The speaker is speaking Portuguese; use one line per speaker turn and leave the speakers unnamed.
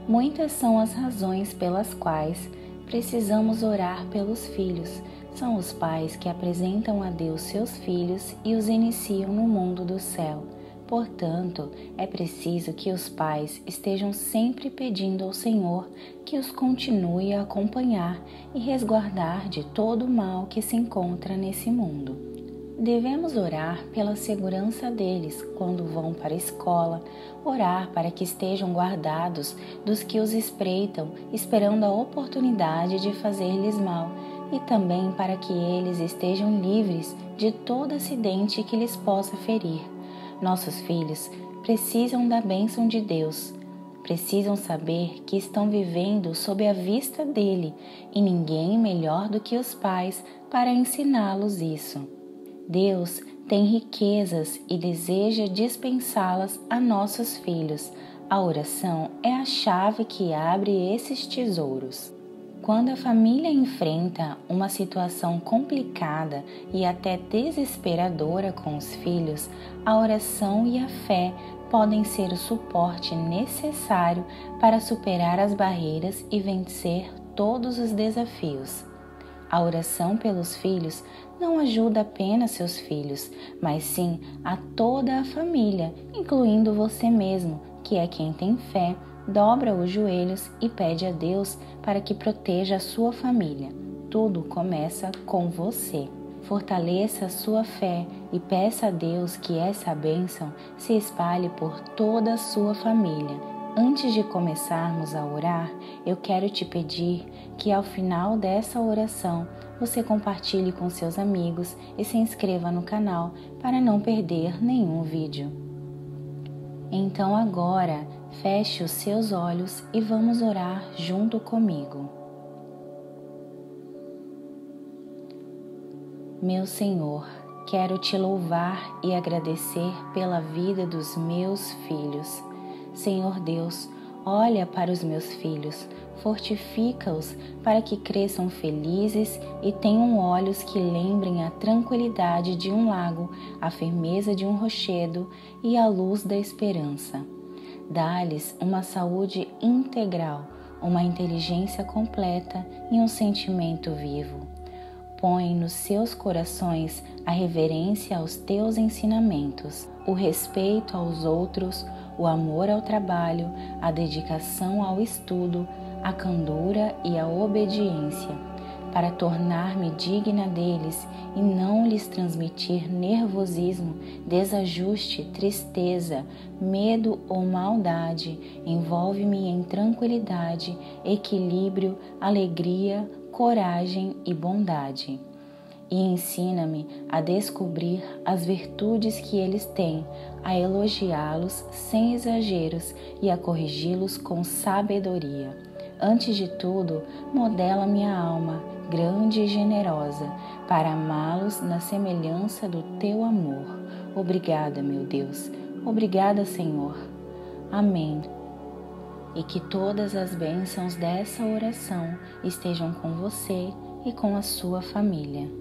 Muitas são as razões pelas quais precisamos orar pelos filhos. São os pais que apresentam a Deus seus filhos e os iniciam no mundo do céu. Portanto, é preciso que os pais estejam sempre pedindo ao Senhor que os continue a acompanhar e resguardar de todo o mal que se encontra nesse mundo. Devemos orar pela segurança deles quando vão para a escola, orar para que estejam guardados dos que os espreitam, esperando a oportunidade de fazer-lhes mal, e também para que eles estejam livres de todo acidente que lhes possa ferir. Nossos filhos precisam da bênção de Deus. Precisam saber que estão vivendo sob a vista dele e ninguém melhor do que os pais para ensiná-los isso. Deus tem riquezas e deseja dispensá-las a nossos filhos. A oração é a chave que abre esses tesouros. Quando a família enfrenta uma situação complicada e até desesperadora com os filhos, a oração e a fé podem ser o suporte necessário para superar as barreiras e vencer todos os desafios. A oração pelos filhos não ajuda apenas seus filhos, mas sim a toda a família, incluindo você mesmo, que é quem tem fé, dobra os joelhos e pede a Deus para que proteja a sua família. Tudo começa com você. Fortaleça a sua fé e peça a Deus que essa bênção se espalhe por toda a sua família. Antes de começarmos a orar, eu quero te pedir que ao final dessa oração você compartilhe com seus amigos e se inscreva no canal para não perder nenhum vídeo. Então agora, feche os seus olhos e vamos orar junto comigo. Meu Senhor, quero te louvar e agradecer pela vida dos meus filhos. Senhor Deus, olha para os meus filhos, fortifica-os para que cresçam felizes e tenham olhos que lembrem a tranquilidade de um lago, a firmeza de um rochedo e a luz da esperança. Dá-lhes uma saúde integral, uma inteligência completa e um sentimento vivo. Põe nos seus corações a reverência aos teus ensinamentos, o respeito aos outros, o amor ao trabalho, a dedicação ao estudo, a candura e a obediência, para tornar-me digna deles e não lhes transmitir nervosismo, desajuste, tristeza, medo ou maldade. Envolve-me em tranquilidade, equilíbrio, alegria, coragem e bondade. E ensina-me a descobrir as virtudes que eles têm, a elogiá-los sem exageros e a corrigi-los com sabedoria. Antes de tudo, modela minha alma, grande e generosa, para amá-los na semelhança do teu amor. Obrigada, meu Deus. Obrigada, Senhor. Amém. E que todas as bênçãos dessa oração estejam com você e com a sua família.